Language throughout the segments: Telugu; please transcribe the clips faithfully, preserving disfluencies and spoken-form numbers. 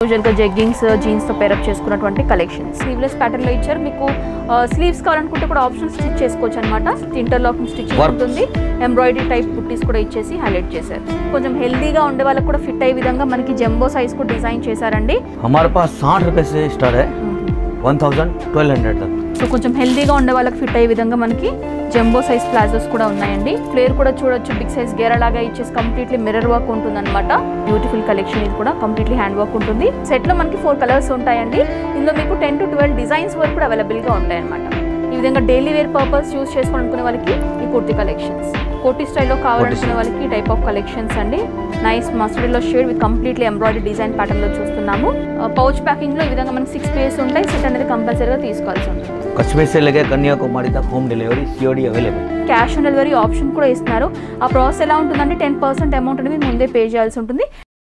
యూజువల్గా జెగ్గింగ్స్ జీన్స్తో పేరప్ చేసుకున్నటువంటి కలెక్షన్. స్లీవ్లెస్ ప్యాటర్న్లో ఇచ్చారు. మీకు స్లీవ్స్ కావాలనుకుంటే కూడా ఆప్షన్ స్టిచ్ చేసుకోవచ్చు అనమాట. ఇంటర్లాకింగ్ స్టిచ్ ఉంటుంది. ఎంబ్రాయిడరీ టైప్ బుట్టీస్ కూడా ఇచ్చేసి హైలైట్ చేశారు. కొంచెం హెల్దీగా ఉండే వాళ్ళకి కూడా ఫిట్ అయ్యే విధంగా మనకి జంబో సైజ్ కూడా డిజైన్ చేశారండి. हमारे पास साठ रुपए से स्टार्ट है वन थाउजेंड ट्वेल्व हंड्रेड तक. సో కొంచెం హెల్దీగా ఉండే వాళ్ళకి ఫిట్ అయ్యే విధంగా మనకి జంబో సైజ్ ప్లాజోస్ కూడా ఉన్నాయండి. ఫ్లేర్ కూడా చూడొచ్చు. బిగ్ సైజ్ గేరా లాగా ఇచ్చేసి కంప్లీట్లీ మిర్రర్ వర్క్ ఉంటుంది అనమాట. Beautiful collection. ఇది కూడా కంప్లీట్లీ హ్యాండ్ వర్క్ ఉంటుంది. సెట్ లో మనకి ఫోర్ కలర్స్ ఉంటాయండి. ఇందులో మీకు టెన్ టు ట్వెల్వ్ డిజైన్స్ వరకు కూడా అవైలబుల్ గా ఉంటాయి అనమాట. ఈ విధంగా డైలీ వేర్ పర్పస్ యూస్ చేసుకోవాలనుకునే వాళ్ళకి ఈ కుర్తీ కలెక్షన్స్, కోటీ స్టైల్లో కావాలనుకునే వాళ్ళకి టైప్ ఆఫ్ కలెక్షన్స్ అండి. నైస్ మస్టర్డ్ లో shade with completely embroidery design pattern లో చూస్తున్నాము. పౌచ్ ప్యాకింగ్ లో ఈ విధంగా మనకి సిక్స్ పీసెస్ ఉంటాయి. సెట్ అనేది కంపల్సరీగా తీసుకోవాల్సి ఉంటుంది. कश्मीर से लेके कन्याकुमारी तक home delivery COD available. Cash on delivery option కూడా ఇస్తున్నారు. ఆ ప్రాసెస్ ఎలా ఉంటుందంటే టెన్ పర్సెంట్ అమౌంట్ అనేది ముందే పే చేయాల్సి ఉంటుంది.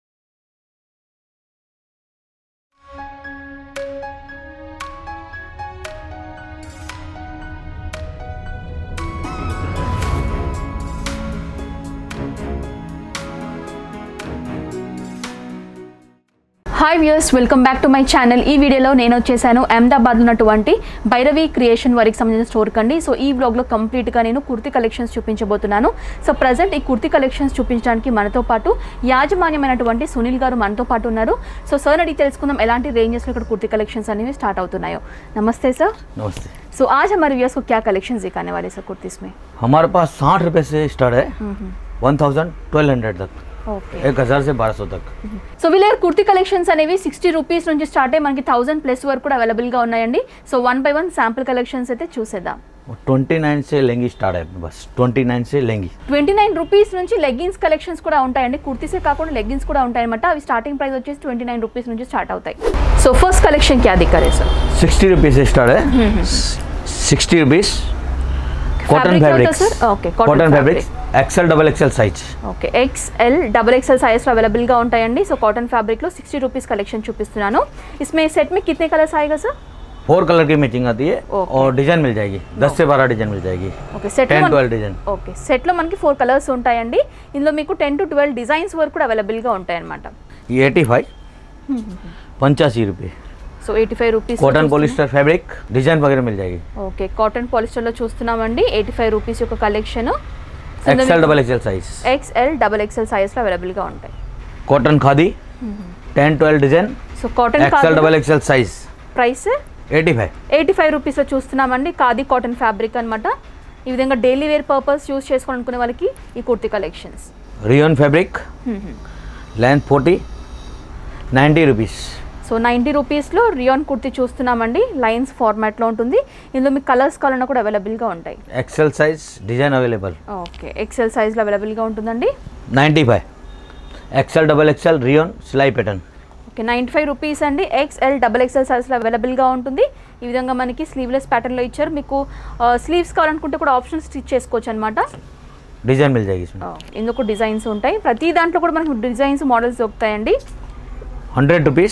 Hi viewers, welcome back to my channel. ఈ వీడియోలో నేను వచ్చేసాను అహ్మదాబాద్ ఉన్నటువంటి భైరవి క్రియేషన్ వారికి సంబంధించిన స్టోర్ కండి. సో ఈ బ్లాగ్లో కంప్లీట్గా నేను కుర్తీ కలెక్షన్స్ చూపించబోతున్నాను. సో ప్రజెంట్ ఈ కుర్తీ కలెక్షన్స్ చూపించడానికి మనతో పాటు యాజమాన్యమైనటువంటి సునీల్ గారు మనతో పాటు ఉన్నారు. సో సార్ అడిగి తెలుసుకుందాం ఎలాంటి రేంజెస్లో ఇక్కడ కుర్తీ కలెక్షన్స్ అనేవి స్టార్ట్ అవుతున్నాయో. నమస్తే సార్. नमस्ते. సో आज हमारे व्यूअर्स को क्या कलेक्शंस दिखाने वाले सर कुर्तीस में? हमारे पास साठ रुपए से स्टार्ट है वन थाउजेंड ट्वेल्व हंड्रेड तक. ఓకే, एक हज़ार से बारह सौ तक. సో వీళ్ళ కుర్తీ కలెక్షన్స్ అనేవి సిక్స్టీ రూపీస్ నుంచి స్టార్ట్ అయ్యి మనకి థౌసండ్ ప్లస్ వరకు కూడా అవైలబుల్గా ఉన్నాయండి. So one by one sample collections అయితే చూసేద్దాం. ट्वेंटी नाइन से लेंगी स्टार्ट है. बस ट्वेंटी नाइन से लेंगी. ట్వంటీ నైన్ రూపీస్ నుంచి లెగ్గిన్స్ కలెక్షన్స్ కూడా ఉంటాయండి. కుర్తీసే కాకుండా లెగ్గిన్స్ కూడా ఉంటాయన్నమాట. అవి స్టార్టింగ్ ప్రైస్ వచ్చేసి ట్వంటీ నైన్ రూపీస్ నుంచి స్టార్ట్ అవుతాయి. సో ఫస్ట్ కలెక్షన్ क्या दिखा रहे सर? सिक्सटी रुपीज़ से स्टार्ट है. Sixty rupees cotton fabric. Okay, cotton fabric XL double XL size. Okay, XL double XL సైజ్లో అవైలబుల్గా ఉంటాయండి. సో కాటన్ ఫ్యాబ్రిక్లో సిక్స్టీ రూపీస్ కలెక్షన్ చూపిస్తున్నాను. इसमें सेट में कितने कलर्स आएगा सर? फोर कलर की मैचिंग आती है और डिजाइन मिल जाएगी. दस से बारह डिजाइन मिल जाएगी. Okay, set ten twelve design. Okay, సెట్లో మనకి ఫోర్ కలర్స్ ఉంటాయండి. ఇందులో మీకు టెన్ టు ట్వెల్వ్ డిజైన్స్ వరకు కూడా అవైలబుల్గా ఉంటాయి అనమాట. ये एटी फाइव पंचासी रुपये. So eighty five rupees cotton polyester fabric design वगैरह मिल जाएगी. ఓకే, కాటన్ పాలిస్టర్లో చూస్తున్నామండి. ఎయిటీ ఫైవ్ రూపీస్ యొక్క collection. XL double XL size. XL double XL సైజ్లో అవైలబుల్గా ఉంటాయి. Cotton khadi ten twelve design. So cotton XL double XL size. Price eighty five. Eighty five రూపీస్లో చూస్తున్నామండి. ఖాదీ కాటన్ ఫ్యాబ్రిక్ అనమాట. ఈ విధంగా డైలీ వేర్ పర్పస్ యూస్ చేసుకోవాలనుకునే వాళ్ళకి ఈ kurti collections. Rayon fabric length forty ninety rupees. So ninety రూపీస్లో రియాన్ కుర్తీ చూస్తున్నామండి. లైన్స్ ఫార్మాట్లో ఉంటుంది. ఇందులో మీకు కలర్స్ కావాలన్నా కూడా అవైలబుల్గా ఉంటాయి. XL size design available. Okay, XL సైజ్లో అవైలబుల్గా ఉంటుందండి. Ninety five. XL double XL rayon सिलाई pattern. Okay, ninety five rupees అండి. ఎక్స్ఎల్ డబల్ ఎక్స్ఎల్ సైజ్లో అవైలబుల్గా ఉంటుంది. ఈ విధంగా మనకి స్లీవ్లెస్ ప్యాటర్న్లో ఇచ్చారు. మీకు స్లీవ్స్ కావాలనుకుంటే కూడా ఆప్షన్ స్టిచ్ చేసుకోవచ్చు అనమాట. डिजाइन मिल जाएगी इसमें. ఇందుకు డిజైన్స్ ఉంటాయి. ప్రతి దాంట్లో కూడా మనకు డిజైన్స్ మోడల్స్ దొరుకుతాయండి. हंड्रेड रुपीज़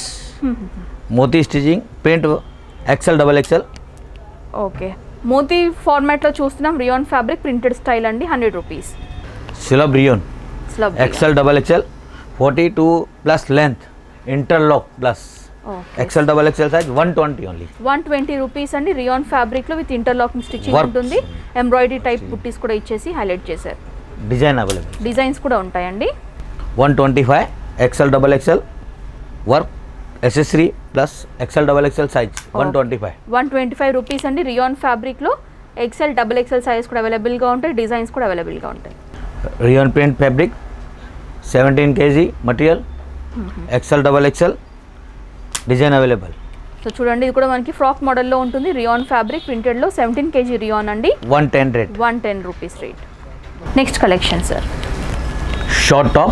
मोती stitching pant XL double XL. Okay, మోతీ ఫార్మాట్లో చూస్తున్నాం. రియాన్ ఫ్యాబ్రిక్ ప్రింటెడ్ స్టైల్ అండి. Hundred rupees. Slub rayon slub XL double XL forty two plus length interlock plus XL double XL size one twenty only. One twenty rupees అండి. రియాన్ ఫ్యాబ్రిక్లో విత్ ఇంటర్లాకింగ్ స్టిచ్చింగ్ ఉంటుంది. ఎంబ్రాయిడరీ టైప్ బుట్టీస్ కూడా ఇచ్చేసి హైలైట్ చేశారు. Design available. డిజైన్స్ కూడా ఉంటాయండి. One twenty five XL double XL work accessory plus XL double XL size one twenty five. One twenty five rupees అండి. రియాన్ ఫ్యాబ్రిక్లో ఎక్సెల్ డబుల్ ఎక్సెల్ సైజ్ కూడా అవైలబుల్గా ఉంటాయి. డిజైన్స్ కూడా అవైలబుల్గా ఉంటాయి. Rayon paint fabric seventeen K G material XL double XL design available. So చూడండి, ఇది కూడా మనకి ఫ్రాక్ మోడల్లో ఉంటుంది. రియాన్ ఫ్యాబ్రిక్ ప్రింటెడ్లో సెవెంటీన్ కేజీ రియాన్ అండి. One ten rate. One ten rupees rate. Next collection sir. Short top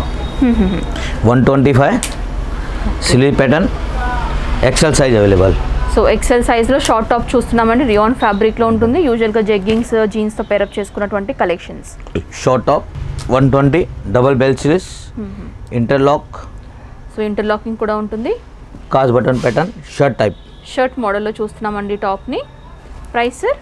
one twenty five sleeve pattern XL size available. So XL సైజ్లో షార్ట్ టాప్ చూస్తున్నామండి. రియాన్ ఫ్యాబ్రిక్లో ఉంటుంది. యూజువల్గా జెగ్గింగ్స్ జీన్స్తో పేరప్ చేసుకున్నటువంటి collections. Short top one twenty double bell sleeves interlock. So interlocking కూడా ఉంటుంది. काज button pattern shirt type. Shirt మోడల్లో చూస్తున్నామండి టాప్ని. Price sir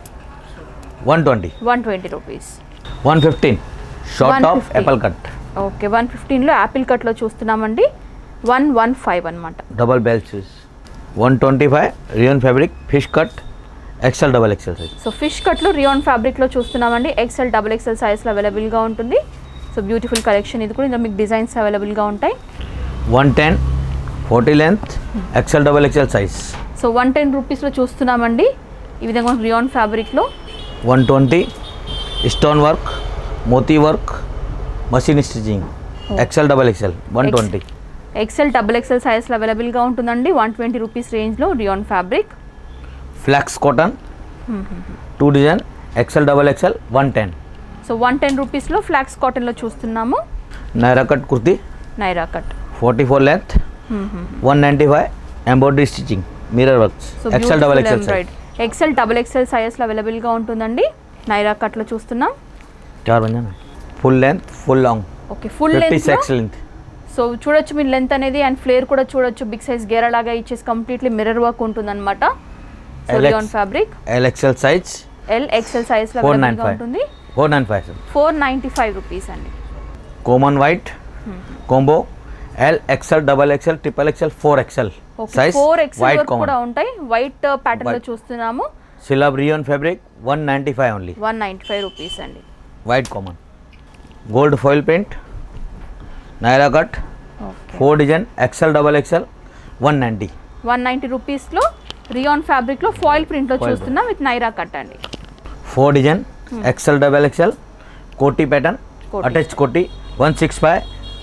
one twenty. One twenty rupees. One fifteen short top apple cut. Okay, one ఫిఫ్టీన్లో యాపిల్ కట్లో చూస్తున్నామండి. వన్ వన్ ఫైవ్ అనమాట. Double bell shoes one twenty five rayon fabric fish cut XL double XL size. So fish కట్లో రియాన్ ఫ్యాబ్రిక్లో చూస్తున్నామండి. ఎక్సెల్ డబల్ ఎక్సెల్ సైజ్లో అవైలబుల్గా ఉంటుంది. సో బ్యూటిఫుల్ కలెక్షన్ ఇది కూడా. ఇందులో మీకు డిజైన్స్ అవైలబుల్గా ఉంటాయి. One ten forty length XL double XL size. So one ten రూపీస్లో చూస్తున్నామండి ఈ విధంగా రియాన్ ఫ్యాబ్రిక్లో. One twenty stone work moti work machine stitching XL double XL one twenty. XL double XL సైజ్లో అవైలబుల్గా ఉంటుందండి. వన్ ట్వంటీ రూపీస్ రేంజ్లో rayon fabric. Flax cotton two design XL double XL one ten. So one ten రూపీస్లో ఫ్లాక్స్ కాటన్లో చూస్తున్నాము. Naira cut kurti Naira cut forty four length one ninety five embroidery stitching mirror works XL double XL size. XL double XL సైజ్లో అవైలబుల్గా ఉంటుందండి. నైరా కట్లో చూస్తున్నాం. చార్ బంజానా full length full long. Okay full length length. So చూడొచ్చు మీ లెంత్ అనేది అండ్ ఫ్లేర్ కూడా చూడొచ్చు. బిగ్ సైజ్ గేరా లాగా ఇచ్చేసి కంప్లీట్లీ మిర్రర్ వర్క్ ఉంటుందన్నమాట. So rayon fabric L XL size. L XL సైజ్లో అవైలబుల్గా ఉంటుంది. Four nine five four ninety five rupees అండి. Common white combo L XL double XL triple XL four XL size. Four XL వరకు కూడా ఉంటాయి. వైట్ ప్యాటర్న్ లో చూస్తున్నాము. Slub rayon fabric one ninety five only. One ninety five rupees అండి. White common gold foil paint Naira cut four design XL double XL one ninety. One ninety రూపీస్లో రియాన్ ఫ్యాబ్రిక్లో ఫాయిల్ ప్రింట్లో చూస్తున్నాం విత్ నైరా కట్ అండి. Four design XL double XL koti pattern attach koti one six five.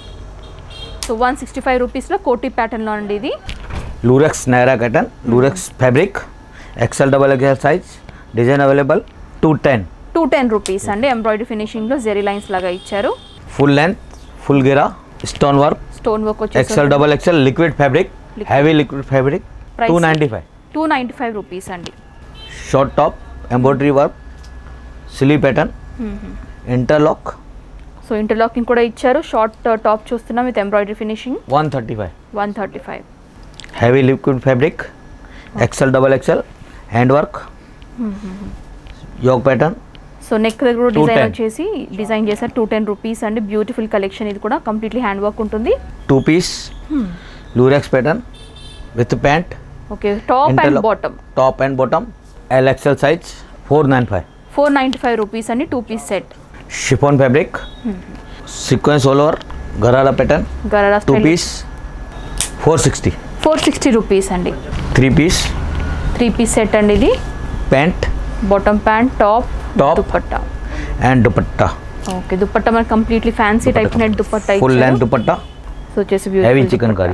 So one sixty five రూపీస్లో కోటీ ప్యాటర్న్లో అండి ఇది. Lurex Naira cut lurex fabric XL double XL size design available two ten. Two ten rupees అండి. ఎంబ్రాయిడరీ ఫినిషింగ్లో జెరీ లైన్స్ లాగా ఇచ్చారు. ఫుల్ లెంత్ ఫుల్ గిరా స్టోన్ వర్క్ స్టోన్ వర్క్ వచ్చి XL double XL liquid fabric heavy liquid fabric two ninety five. Two ninety five rupees అండి. షార్ట్ టాప్ ఎంబ్రాయిడరీ వర్క్ సిలీ ప్యాటర్న్ ఇంటర్లాక్. సో ఇంటర్లాకింగ్ కూడా ఇచ్చారు. షార్ట్ టాప్ చూస్తున్నాం with embroidery finishing one thirty five. One thirty five. Heavy liquid fabric XL double XL hand work yoke pattern. So neck దగ్గర డిజైన్ వచ్చేసి డిజైన్ చేశారు. టూ టెన్ రూపీస్ అండి. బ్యూటిఫుల్ కలెక్షన్ ఇది కూడా. కంప్లీట్లీ హ్యాండ్ వర్క్ ఉంటుంది. Two piece lurex pattern with pant. Okay top and bottom. Top and bottom L XL size four nine five. Four ninety five rupees అండి. Two piece set. Chiffon fabric sequence all over gharara pattern gharara two piece four sixty. Four sixty rupees అండి. Three piece three piece set అండి ఇది. Pant bottom pant top top dupatta and dupatta. Okay dupatta మనకి completely fancy type net dupatta full length dupatta. So వచ్చేసి heavy chikankari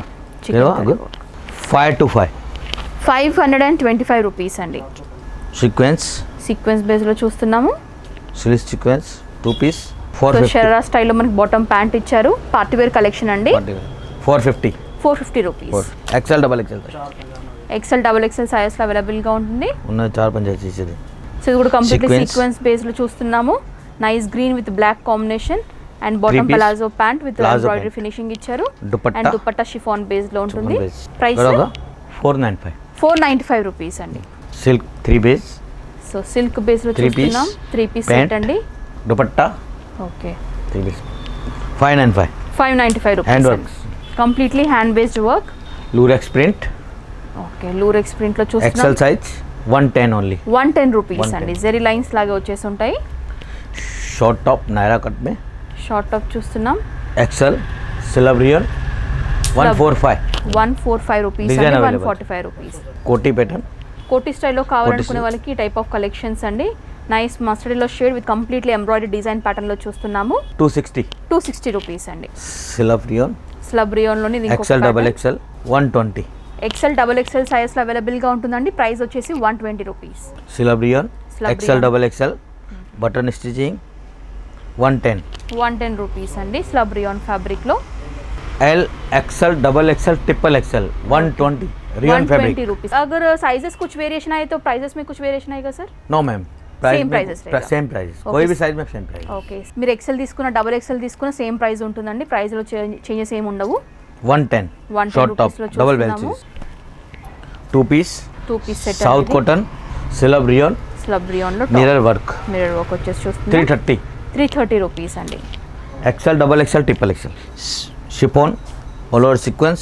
five two five. Five hundred and twenty five rupees అండి. సీక్వెన్స్ సీక్వెన్స్ బేస్లో చూస్తున్నాము. సిలిస్ sequence two piece four so fifty. Sharara స్టైల్లో మనకి బాటమ్ ప్యాంట్ ఇచ్చారు. పార్టీ వేర్ కలెక్షన్ అండి. Four fifty. Four fifty rupees. XL double XL XL double XL సైజ్లో అవైలబుల్గా ఉంటుంది. ఉన్నది చార్ పంచాయతీ చేసేది. సో ఇది కూడా కంప్లీట్లీ సీక్వెన్స్ బేస్లో చూస్తున్నాము. Nice green with black combination and bottom palazzo pant with embroidery finishing ఇచ్చారు. అండ్ దుపట్టా షిఫాన్ బేస్లో ఉంటుంది. Price four nine five. Four ninety five rupees అండి. Silk three base. So silk బేస్లో చూస్తున్నాం. త్రీ పీస్ సెట్ అండి. Dupatta okay three base five nine five. Five ninety five hand rupees. Work completely hand based work. Lurex print. Okay lurex ప్రింట్లో చూస్తున్నాం. XL size one ten only. One ten rupees అండి. జెరీ లైన్స్ లాగా వచ్చేసి ఉంటాయి. షార్ట్ టాప్ నైరా కట్ మే షార్ట్ టాప్ చూస్తున్నాం. XL slub real one four five. One four five rupees అండి. One forty five rupees. Kurti pattern kurti స్టైల్లో కావాలనుకునే వాళ్ళకి ఈ టైప్ ఆఫ్ కలెక్షన్స్ అండి. నైస్ మస్టర్డ్లో shade with completely embroidery design ప్యాటర్న్లో చూస్తున్నాము. Two sixty. Two sixty rupees అండి. సిలబ్ రియల్ స్లబ్ రియోన్లోని XL double XL one twenty. XL double XL సైజ్లో అవైలబుల్గా ఉంటుందండి. ప్రైస్ వచ్చేసి one twenty rupees. Slub rayon XL double XL button stitching one ten. One ten rupees అండి. స్లబ్ రియాన్ ఫ్యాబ్రిక్లో L XL double XL triple XL one twenty rayon fabric rupees. अगर साइजेस कुछ वेरिएशन आए तो प्राइसेस में कुछ वेरिएशन आएगा sir? No ma'am same prices same prices कोई भी साइज में सेम प्राइस. ఓకే మీరు ఎక్సెల్ తీసుకున్న డబుల్ ఎక్సెల్ తీసుకున్న సేమ్ ప్రైస్ ఉంటుందండి. ప్రైస్ లో చేంజెస్ ఏమి ఉండవు. One ten short top double bell size two piece two piece set south cotton slub rayon slub rayon లో మిర్రర్ వర్క్ మిర్రర్ వర్క్ వచ్చేసి చూస్తున్నా three thirty. Three thirty rupees అండి. XL double XL triple XL chiffon all over sequence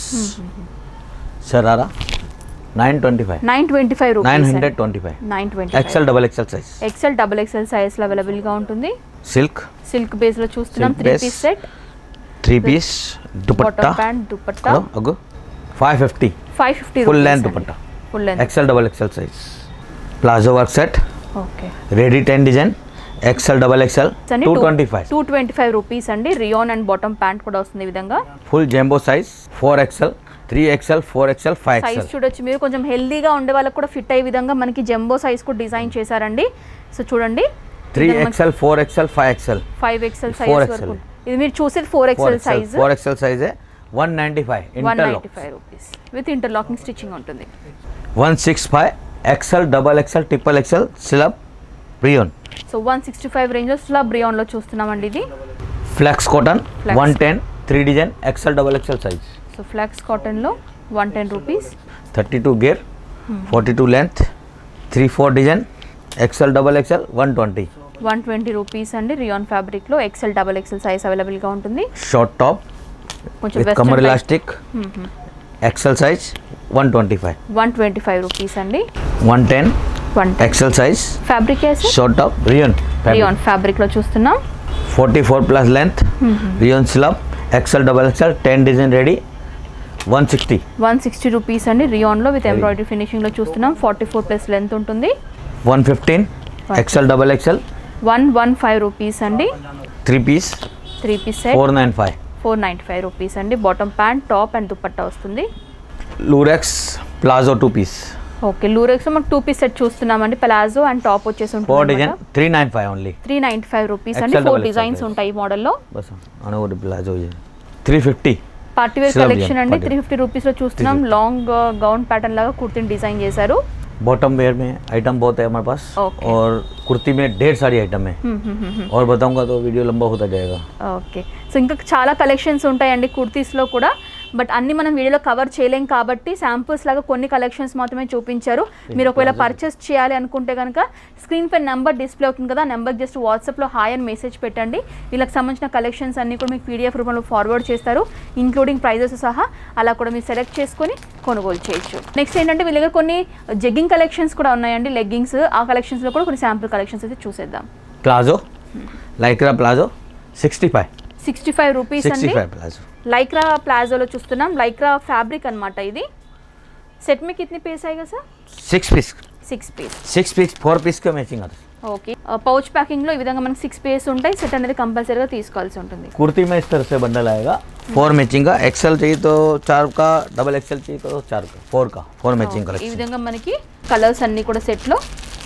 sharara nine twenty-five nine twenty five rupees nine twenty-five nine twenty XL double XL size XL double XL size లో అవైలబుల్ గా ఉంటుంది. सिल्क సిల్క్ బేస్ లో చూస్తున్నాం. Silk three base. Piece set, three piece dupatta bottom pant, dupatta अगो five fifty five fifty full length dupatta full length. XL double XL size palazzo work set okay ready ten design XL double XL two twenty five two twenty five rupees అండి. రియాన్ అండ్ బాటమ్ ప్యాంట్ కూడా వస్తుంది ఈ విధంగా. Full jumbo size four XL three XL four XL five size XL చూడొచ్చు మీరు. కొంచెం హెల్దీగా ఉండే వాళ్ళకి కూడా ఫిట్ అయ్యే విధంగా మనకి జంబో సైజ్ కూడా డిజైన్ చేశారండి. సో చూడండి three XL four XL five XL five XL size four వరకు. X L. ఇది మీరు చూసేది four XL size. Four XL size है one ninety five one interlock ninety five rupees with interlocking stitching ఉంటుంది. One six five XL double XL triple XL slub rayon so one sixty five రేంజ్లో స్లాబ్ రియాన్లో చూస్తున్నామండి ఇది. Flax cotton Flex. One ten three design XL double XL size so flax కాటన్లో one ten rupees. Thirty two गेयर forty two length three four design XL double XL one twenty one twenty rupees అండి. రియాన్ ఫ్యాబ్రిక్లో ఎక్సెల్ డబల్ ఎక్సెల్ సైజ్ అవైలబుల్గా ఉంటుంది. शॉर्ट टॉप కొంచెం विथ వెస్టర్న్ कमर type. Elastic XL size one twenty five one twenty five rupees అండి. One ten one XL size fabric వేసి शॉर्ट टॉप रियोन రియాన్ ఫ్యాబ్రిక్లో చూస్తున్నాం. Forty four plus length rayon slub XL double XL ten design ready one sixty one sixty rupees అండి. రియాన్లో విత్ ఎంబ్రాయిడరీ ఫినిషింగ్లో చూస్తున్నాం. ఫార్టీ ఫోర్ ప్లస్ లెంత్ ఉంటుంది. One fifteen XL double XL one one five rupees అండి. Three piece three piece set four nine five four ninety five rupees అండి. Bottom pant, top and dupatta వస్తుంది. Lurex palazzo two piece okay లూరెక్స్లో మనకు టూ పీస్ సెట్ చూస్తున్నామండి. ప్లాజో అండ్ టాప్ వచ్చేసి फोर ఉంటుంది. Design three nine five only three ninety five rupees అండి. Excel four double designs Excel ఉంటాయి ఈ మోడల్లో. बस आने वो प्लाजो ये three fifty party wear Slab collection design, అండి. party త్రీ ఫిఫ్టీ రూపీస్లో చూస్తున్నాం. లాంగ్ గౌన్ ప్యాటర్న్ లాగా కుర్తీని డిజైన్ చేశారు. बॉटम वेयर में आइटम बहुत है हमारे पास Okay. और कुर्ती में ढेर सारी आइटम है और बताऊंगा तो वीडियो लंबा होता जाएगा. ఓకే సో ఇంకా చాలా కలెక్షన్స్ ఉంటాయండి కుర్తీస్లో కూడా. బట్ అన్ని మనం వీడియోలో కవర్ చేయలేం కాబట్టి శాంపుల్స్ లాగా కొన్ని కలెక్షన్స్ మాత్రమే చూపించారు. మీరు ఒకవేళ పర్చేస్ చేయాలి అనుకుంటే కనుక స్క్రీన్ పై నెంబర్ డిస్ప్లే అవుతుంది కదా, నెంబర్ జస్ట్ వాట్సాప్లో హాయ్ అని మెసేజ్ పెట్టండి. వీళ్ళకి సంబంధించిన కలెక్షన్స్ అన్ని కూడా మీకు పీడిఎఫ్ రూపంలో ఫార్వర్డ్ చేస్తారు, ఇంక్లూడింగ్ ప్రైజెస్ సహా. అలా కూడా మీరు సెలెక్ట్ చేసుకొని కొనుగోలు చేయొచ్చు. నెక్స్ట్ ఏంటంటే వీళ్ళ దగ్గర కొన్ని జెగ్గింగ్ కలెక్షన్స్ కూడా ఉన్నాయండి, లెగ్గింగ్స్. ఆ కలెక్షన్స్లో కూడా కొన్ని శాంపుల్ కలెక్షన్స్ అయితే చూసేద్దాం. Palazzo lycra palazzo sixty five sixty five rupees sixty అండి. फाइव प्लाजो లైక్రా ప్లాజోలో చూస్తున్నాం. లైక్రా ఫ్యాబ్రిక్ అనమాట ఇది. సెట్ में कितने पीस आएगा sir? Six piece six piece. Six piece four piece का मैचिंग आता है. ఓకే పౌచ్ ప్యాకింగ్లో ఈ విధంగా మనకి సిక్స్ పీస్ ఉంటాయి. సెట్ అనేది కంపల్సరీగా తీసుకోవాల్సి ఉంటుంది. कुर्ती में इस तरह से बंडल आएगा फोर मैचिंग का. एक्सेल चाहिए तो चार का, डबल एक्सेल चाहिए तो चार का, फोर का फोर मैचिंग ఈ कलेक्शन. విధంగా మనకి కలర్స్ అన్నీ కూడా సెట్లో.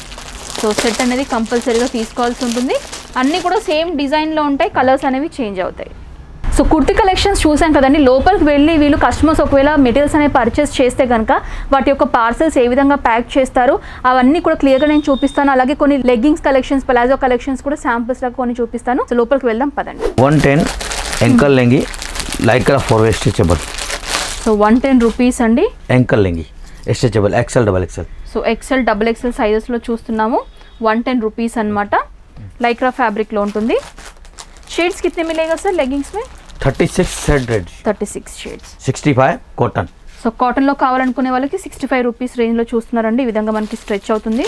సో సెట్ అనేది కంపల్సరీగా తీసుకోవాల్సి ఉంటుంది. అన్నీ కూడా సేమ్ డిజైన్లో ఉంటాయి, కలర్స్ అనేవి చేంజ్ అవుతాయి. సో కుర్తి కలెక్షన్స్ చూసాం కదండి. లోపలికి వెళ్ళి వీళ్ళు కస్టమర్స్ ఒకవేళ మెటీరియల్స్ అనేవి పర్చేస్ చేస్తే కనుక వాటి యొక్క పార్సల్స్ ఏ విధంగా ప్యాక్ చేస్తారు అవన్నీ కూడా క్లియర్గా నేను చూపిస్తాను. అలాగే కొన్ని లెగ్గింగ్స్ కలెక్షన్స్, ప్లాజో కలెక్షన్స్ కూడా శాంపుల్స్ లాగా కొన్ని చూపిస్తాను. సో లోపలికి వెళ్దాం పదండి. One ten ankle legging lycra four way stretchable. So one ten rupees అండి. Ankle legging stretchable XL double XL. So XL double XL సైజెస్లో చూస్తున్నాము. వన్ టెన్ రూపీస్ అనమాట. లైక్రా ఫ్యాబ్రిక్లో ఉంటుంది. షేడ్స్ కిतने मिलेगा सर लेगिंग्स में? Thirty six set red thirty six shades. Sixty five cotton. So కాటన్లో కావాలనుకునే వాళ్ళకి సిక్స్టీ ఫైవ్ రూపీస్ రేంజ్లో చూస్తున్నారండి. ఈ విధంగా మనకి స్ట్రెచ్ అవుతుంది.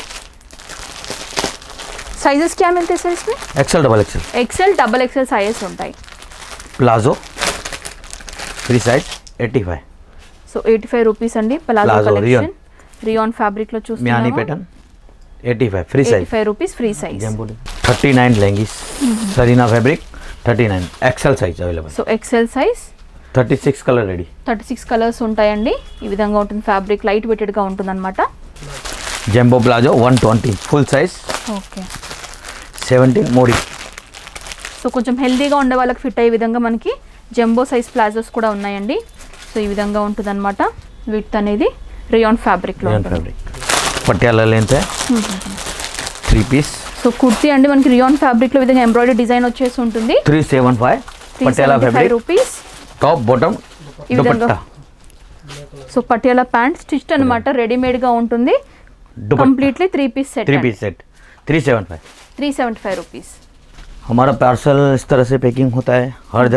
సైజెస్ क्या मिलते हैं सर इसमें? XL double XL. XL double XL sizes ఉంటాయి. Palazzo free size eighty five. So eighty five rupees అండి. ప్లాజో Palazzo, కలెక్షన్ రియాన్ ఫ్యాబ్రిక్లో म्यानी చూస్తున్నాము. Pattern eighty five free eighty size. Five rupees free size. Thirty nine legging सरीना fabric thirty nine XL size available. So XL size thirty six colour ready. Thirty six colours ఉంటాయండి. ఈ విధంగా ఉంటుంది ఫ్యాబ్రిక్. లైట్ వెయిటెడ్గా ఉంటుంది అనమాట. Jumbo palazzo one twenty full size okay seventeen मोडी. సో కొంచెం హెల్దీగా ఉండే వాళ్ళకి ఫిట్ అయ్యే విధంగా మనకి జంబో సైజ్ ప్లాజోస్ కూడా ఉన్నాయండి. సో ఈ విధంగా ఉంటుంది అనమాట. విత్ అనేది రియాన్ ఫ్యాబ్రిక్లో ఉంటుంది. फैब्रिक पटियाला लेंथ है थ्री पीस. సో కుర్తీ అండి మనకి రియాన్ ఫ్యాబ్రిక్లో విధంగా ఎంబ్రాయిడరీ డిజైన్ వచ్చేసి ఉంటుంది. Three seven five Patiala five fabric rupees. Top bottom ఈ విధంగా dupatta. So Patiala pant stitched అనమాట. రెడీమేడ్గా ఉంటుంది. Dupatta completely three piece set. Three piece set three seven five. Three seventy five rupees. हमारा पार्सल इस तरह से पैकिंग होता है. हर जगह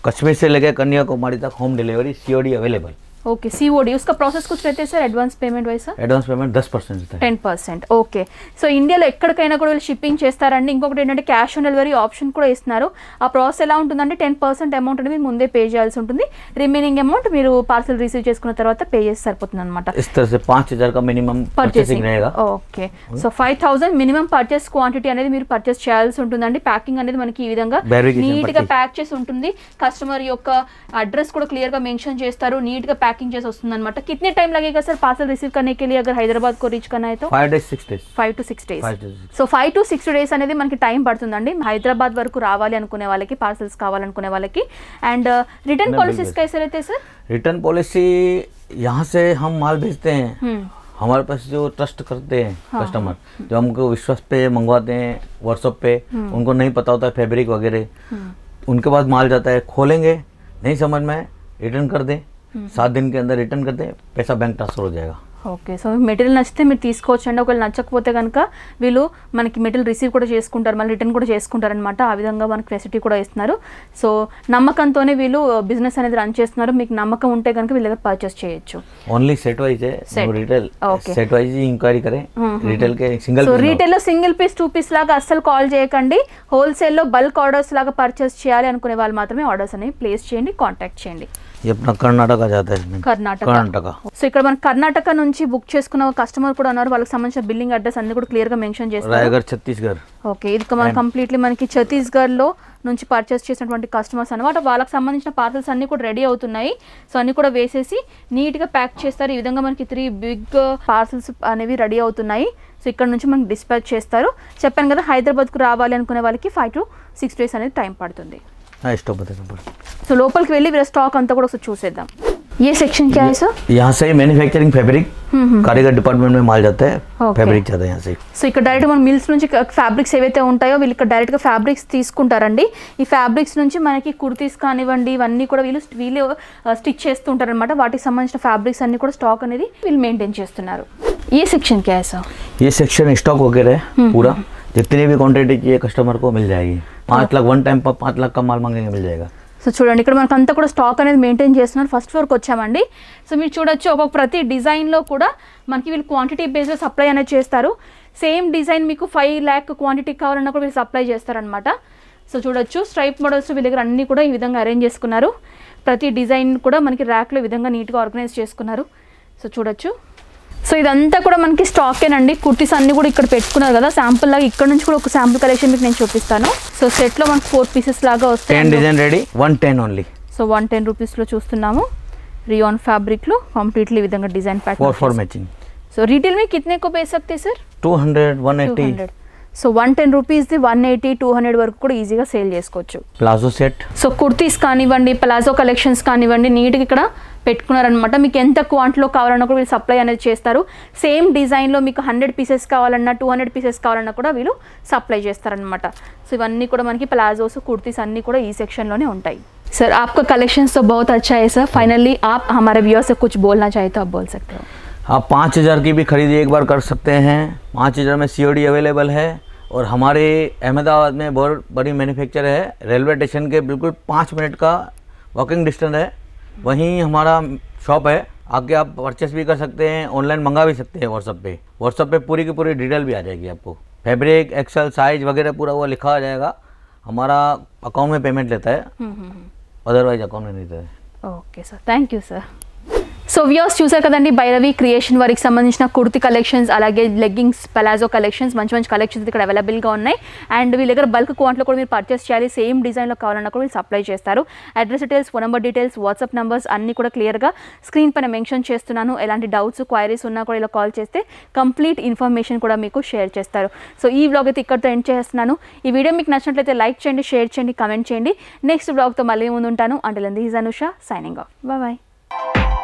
कश्मीर से लेकर कन्याकुमारी तक home delivery COD available. Okay, COD उसका ప్రాసెస్ कुछ रहते हैं सर అడ్వాన్స్ పేమెంట్ వైసా? అడ్వాన్స్ పేమెంట్ దస్ పర్సెంట్ है, టెన్ పర్సెంట్। ఓకే, సో ఇండియాలో ఎక్కడికైనా కూడా వీళ్ళు షిప్పింగ్ చేస్తారండి. ఇంకొకటి ఏంటంటే క్యాష్ ఆన్ డెలివరీ ఆప్షన్ కూడా ఇస్తున్నారు. ఆ ప్రాసెస్ ఎలా ఉంటుందంటే టెన్ పర్సెంట్ అమౌంట్ అనేది ముందే పే చేయాల్సి ఉంటుంది. రిమైనింగ్ అమౌంట్ మీరు పార్సల్ రిసీవ్ చేసుకున్న తర్వాత పే చేసి సరిపోతుంది అనమాట. इस तरह से पाँच हजार का मिनिमम परचेसिंग रहेगा। Okay, so five thousand minimum purchase quantity అనేది మీరు పర్చేస్ చేయాల్సి ఉంటుందండి. ప్యాకింగ్ అనేది మనకి ఈ విధంగా నీట్ గా ప్యాక్ చేసి ఉంటుంది. కస్టమర్ యొక్క అడ్రస్ కూడా క్లియర్ గా మెన్షన్ చేస్తారు. నీట్ గా ప్యాకింగ్ చేసి వస్తుంది అనమాట. कितने टाइम लगेगा सर पार्सल रिसीव करने के लिए अगर हैदराबाद को रीच करना है तो? Five days six days five to six days so five to six days అనేది మనకి టైం పడుతుందండి హైదరాబాద్ వరకు రావాలి అనుకునే వాళ్ళకి, పార్సల్స్ కావాలనుకునే వాళ్ళకి. అండ్ రిటర్న్ పాలసీస్ कैसे रहते हैं सर? रिटर्न पॉलिसी यहाँ से हम माल भेजते हैं, हमारे पास जो ट्रस्ट करते हैं कस्टमर, जो हमको विश्वास पे मंगवाते हैं व्हाट्सएप पे, उनको नहीं पता होता है फैब्रिक वगैरह, उनके पास माल जाता है, खोलेंगे नहीं समझ में रिटर्न कर दें, सात दिन के अंदर रिटर्न करते हैं, पैसा बैंक ट्रांसफर हो जाएगा। ఓకే, సో మెటీరియల్ నచ్చితే మీరు తీసుకోవచ్చు అండి. ఒకవేళ నచ్చకపోతే కనుక వీళ్ళు మనకి మెటీరియల్ రిసీవ్ కూడా చేసుకుంటారు, మళ్ళీ రిటర్న్ కూడా చేసుకుంటారు అనమాట. ఆ విధంగా మనకి ఫెసిలిటీ కూడా ఇస్తున్నారు. సో నమ్మకంతోనే వీళ్ళు బిజినెస్ అనేది రన్ చేస్తున్నారు. మీకు నమ్మకం ఉంటే కనుక వీళ్ళ దగ్గర పర్చేస్ చేయొచ్చు. Only set wise retail set wise inquiry కరే, రిటైల్ కే సింగిల్ సో రీటైల్ లో సింగిల్ పీస్ టూ పీస్ లాగా అస్సలు కాల్ చేయకండి. హోల్సేల్ లో బల్క్ ఆర్డర్స్ లాగా పర్చేస్ చేయాలి అనుకునే వాళ్ళు మాత్రమే ఆర్డర్స్ అనేవి ప్లేస్ చేయండి, కాంటాక్ట్ చేయండి. ये अपना कर्नाटक जाता है, कर्नाटक कर्नाटक సో ఇక్కడ మన కర్ణాటక నుంచి బుక్ చేసుకున్న కస్టమర్ కూడా ఉన్నారు. వాళ్ళకి సంబంధించిన బిల్లింగ్ అడ్రస్ అన్ని కూడా క్లియర్ గా మెన్షన్ చేస్తారు. రాయగఢ్ ఛత్తీస్గఢ్. ఓకే, ఇది మన కంప్లీట్లీ మనకి ఛత్తీస్గఢ్ లో నుంచి పర్చేస్ చేసినటువంటి కస్టమర్స్ అనమాట. వాళ్ళకి సంబంధించిన పార్సల్స్ అన్ని కూడా రెడీ అవుతున్నాయి. సో అన్ని కూడా వేసేసి నీట్ గా ప్యాక్ చేస్తారు. ఈ విధంగా మనకి త్రీ బిగ్ పార్సల్స్ అనేవి రెడీ అవుతున్నాయి. సో ఇక్కడ నుంచి మనకి డిస్పాచ్ చేస్తారు. చెప్పాను కదా హైదరాబాద్కు రావాలి అనుకునే వాళ్ళకి ఫైవ్ టు సిక్స్ డేస్ అనేది టైం పడుతుంది. సో లోపలికి వెళ్ళి వీళ్ళ స్టాక్ అంతా కూడా ఒకసారి చూసేద్దాం. ये सेक्शन क्या है सर? यहाँ से मैन्युफैक्चरिंग फैब्रिक कारीगर डिपार्टमेंट में माल जाता है, फैब्रिक जाता है यहाँ से. సో ఇక్కడ డైరెక్ట్ మన మిల్స్ నుంచి ఫ్యాబ్రిక్స్ ఏవైతే ఉంటాయో వీళ్ళు ఇక్కడ డైరెక్ట్గా ఫ్యాబ్రిక్స్ తీసుకుంటారండి. ఈ ఫ్యాబ్రిక్స్ నుంచి మనకి కుర్తీస్ కానివ్వండి ఇవన్నీ కూడా వీళ్ళు వీళ్ళు స్టిచ్ చేస్తుంటారు అనమాట. వాటికి సంబంధించిన ఫ్యాబ్రిక్స్ అన్ని కూడా స్టాక్ అనేది వీళ్ళు మెయింటైన్ చేస్తున్నారు. ये सेक्शन क्या है सर? ये सेक्शन स्टॉक वगैरह है पूरा, जितनी भी क्वांटिटी चाहिए कस्टमर को मिल जाएगी. पाँच लाख वन टाइम पर पाँच लाख का माल मांगेंगे मिल जाएगा. సో చూడండి ఇక్కడ మనకు అంతా కూడా స్టాక్ అనేది మెయింటైన్ చేస్తున్నారు. ఫస్ట్ ఫ్లోర్కి వచ్చామండి. సో మీరు చూడొచ్చు ఒక్కొక్క ప్రతి డిజైన్లో కూడా మనకి వీళ్ళు క్వాంటిటీ బేస్లో సప్లై అనేది చేస్తారు. సేమ్ డిజైన్ మీకు ఫైవ్ ల్యాక్ క్వాంటిటీ కావాలన్నా కూడా వీళ్ళు సప్లై చేస్తారనమాట. సో చూడొచ్చు స్ట్రైప్ మోడల్స్ వీళ్ళ దగ్గర అన్నీ కూడా ఈ విధంగా అరేంజ్ చేసుకున్నారు. ప్రతి డిజైన్ కూడా మనకి ర్యాక్లో ఈ విధంగా నీట్గా ఆర్గనైజ్ చేసుకున్నారు. సో చూడొచ్చు. సో ఇదంతా కూడా మనకి స్టాకేనండి. కుర్తీస్ అన్ని కూడా ఇక్కడ పెట్టుకున్నారు కదా శాంపుల్ లాగా. ఇక్కడ నుంచి కూడా ఒక శాంపుల్ కలెక్షన్ మీకు నేను చూపిస్తాను. సో సెట్లో మనకి ఫోర్ పీసెస్ లాగా వస్తాయి. Design ready one ten only. So one ten రూపీస్లో చూస్తున్నాము. रियॉन फैब्रिक लो कंप्लीटली विधंगा design pattern four four matching. So retail में कितने को बेच सकते हैं sir? Two hundred one eighty. So one ten రూపీస్ది వన్ ఎయిటీ టూ హండ్రెడ్ వరకు కూడా ఈజీగా సేల్ చేసుకోవచ్చు. Palazzo set. సో కుర్తీస్ కానివ్వండి ప్లాజో కలెక్షన్స్ కానివ్వండి నీట్గా ఇక్కడ పెట్టుకున్నారనమాట. మీకు ఎంత క్వాంటిటీలో కావాలన్నా కూడా వీళ్ళు సప్లై అనేది చేస్తారు. సేమ్ డిజైన్లో మీకు హండ్రెడ్ పీసెస్ కావాలన్నా టూ హండ్రెడ్ పీసెస్ కావాలన్నా కూడా వీళ్ళు సప్లై చేస్తారనమాట. సో ఇవన్నీ కూడా మనకి ప్లాజోస్ కుర్తీస్ అన్నీ కూడా ఈ సెక్షన్లోనే ఉంటాయి. सर आपका कलेक्शन तो बहुत अच्छा है सर. फाइनली आप हमारे व्यूअर्स से कुछ बोलना चाहे तो आप बोल सकते हो. आप पाँच हज़ार की भी खरीदी एक बार कर सकते हैं. पाँच हज़ार में सी ओ डी अवेलेबल है और हमारे अहमदाबाद में बहुत बड़ी मैन्युफैक्चर है. रेलवे स्टेशन के बिल्कुल पाँच मिनट का वॉकिंग डिस्टेंस है. वहीं हमारा शॉप है. आके आप परचेस भी कर सकते हैं, ऑनलाइन मंगा भी सकते हैं. व्हाट्सअप पे व्हाट्सअप पे पूरी की पूरी डिटेल भी आ जाएगी आपको. फैब्रिक एक्सेल साइज वगैरह पूरा वो लिखा आ जाएगा. हमारा अकाउंट में पेमेंट लेता है, अदरवाइज अकाउंट में नहीं देता है. Okay sir thank you sir. So viewers చూసారు కదండి భైరవి క్రియేషన్ వారికి సంబంధించిన కుర్తి కలెక్షన్స్ అలాగే లెగ్గింగ్స్ పలాజో కలెక్షన్స్ మంచి మంచి కలెక్షన్స్ ఇక్కడ అవైలబుల్గా ఉన్నాయి. అండ్ వీళ్ళ దగ్గర బల్క్ క్వాంటిటీలో కూడా మీరు పర్చేస్ చేయాలి సేమ్ డిజైన్లో కావాలన్నా కూడా వీళ్ళు సప్లై చేస్తారు. Address details phone number details WhatsApp numbers అన్నీ కూడా క్లియర్గా స్క్రీన్ పైన మెన్షన్ చేస్తున్నాను. ఎలాంటి డౌట్స్ క్వైరీస్ ఉన్నా కూడా ఇలా కాల్ చేస్తే కంప్లీట్ ఇన్ఫర్మేషన్ కూడా మీకు షేర్ చేస్తారు. సో ఈ వ్లాగ్ అయితే ఇక్కడితో ఎండ్ చేస్తున్నాను. ఈ వీడియో మీకు నచ్చినట్లయితే లైక్ చేయండి, షేర్ చేయండి, కమెంట్ చేయండి. నెక్స్ట్ వ్లాగ్తో మళ్ళీ ముందు ఉంటాను. Until then this is Anusha signing off. Bye bye.